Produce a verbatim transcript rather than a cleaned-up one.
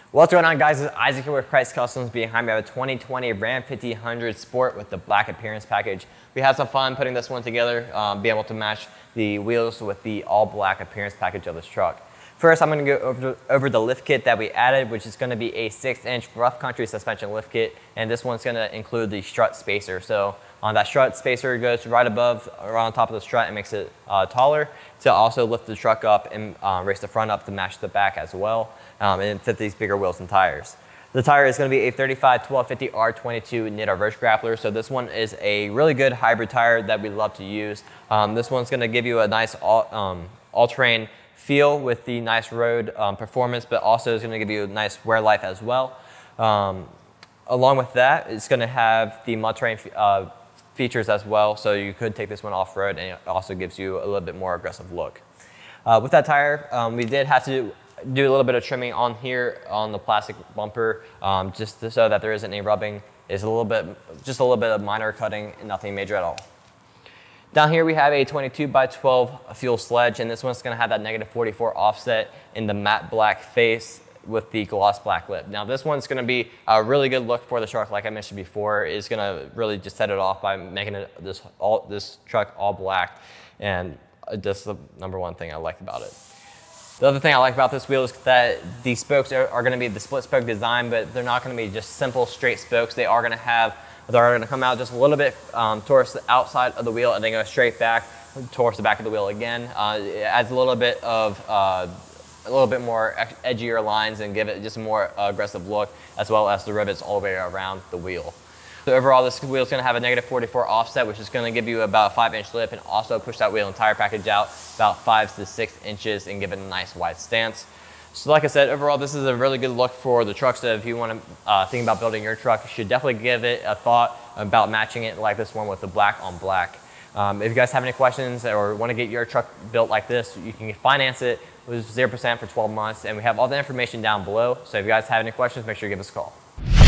What's going on, guys? It's Isaac here with Krietz Customs. Behind me I have a twenty twenty Ram fifteen hundred Sport with the black appearance package. We had some fun putting this one together, um, being able to match the wheels with the all black appearance package of this truck. First, I'm going to go over, over the lift kit that we added, which is going to be a six inch rough country suspension lift kit, and this one's going to include the strut spacer. So on that strut spacer goes right above, right on top of the strut, and makes it uh, taller to also lift the truck up and uh, raise the front up to match the back as well, um, and fit these bigger wheels and tires. The tire is going to be a thirty-five twelve fifty R twenty-two Nitto reverse grappler. So this one is a really good hybrid tire that we love to use. Um, this one's going to give you a nice all, um, all-terrain feel with the nice road um, performance, but also is going to give you a nice wear life as well. Um, along with that, it's going to have the mud terrain uh, features as well, so you could take this one off-road, and it also gives you a little bit more aggressive look. Uh, with that tire, um, we did have to do a little bit of trimming on here on the plastic bumper, um, just to, so that there isn't any rubbing. It's a little bit, just a little bit of minor cutting, and nothing major at all. Down here we have a twenty-two by twelve Fuel Sledge, and this one's going to have that negative forty-four offset in the matte black face with the gloss black lip. Now this one's going to be a really good look for the truck, like I mentioned before. It's going to really just set it off by making it this all this truck all black, and that's the number one thing I like about it. The other thing I like about this wheel is that the spokes are, are going to be the split spoke design, but they're not going to be just simple straight spokes. They are going to have They're going to come out just a little bit um, towards the outside of the wheel and then go straight back towards the back of the wheel again. Uh, it adds a little bit of uh, a little bit more edgier lines and give it just a more uh, aggressive look, as well as the rivets all the way around the wheel. So overall, this wheel is going to have a negative forty-four offset, which is going to give you about a five inch lip, and also push that wheel and tire package out about five to six inches and give it a nice wide stance. So like I said, overall, this is a really good look for the truck. So if you want to uh, think about building your truck, you should definitely give it a thought about matching it like this one with the black on black. Um, if you guys have any questions or want to get your truck built like this, you can finance it with zero percent for twelve months, and we have all the information down below. So if you guys have any questions, make sure you give us a call.